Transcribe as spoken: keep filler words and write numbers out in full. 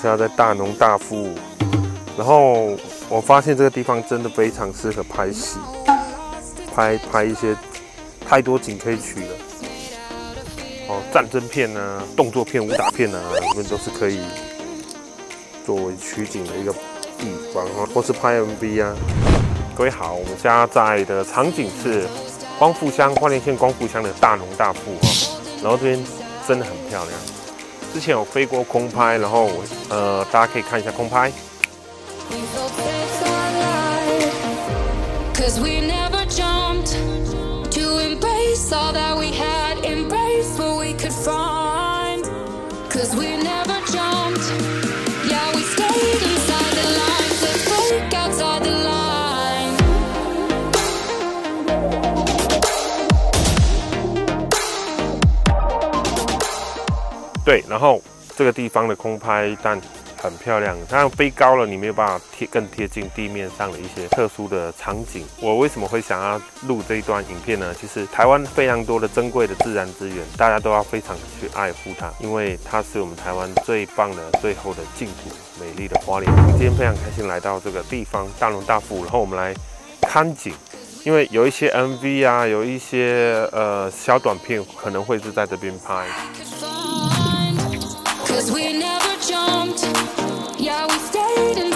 现在在大农大富，然后我发现这个地方真的非常适合拍戏，拍拍一些太多景可以取了。哦，战争片啊、动作片、武打片啊，这边都是可以作为取景的一个地方啊，或是拍 M V 啊。各位好，我们家在的场景是光复乡花莲县光复乡的大农大富哈，然后这边真的很漂亮。之前有飞过空拍，然后我呃大家可以看一下空拍。 Cause we never jumped to embrace all that we had, embrace what we could find. Cause we never jumped, yeah, we stayed inside the lines, let's break outside the line. 对，然后这个地方的空拍但很漂亮，它飞高了，你没有办法贴更贴近地面上的一些特殊的场景。我为什么会想要录这一段影片呢？其实台湾非常多的珍贵的自然资源，大家都要非常去爱护它，因为它是我们台湾最棒的、最后的净土，美丽的花莲。今天非常开心来到这个地方大农大富，然后我们来看景，因为有一些 M V 啊，有一些呃小短片可能会是在这边拍。 Cause we never jumped, yeah, we stayed in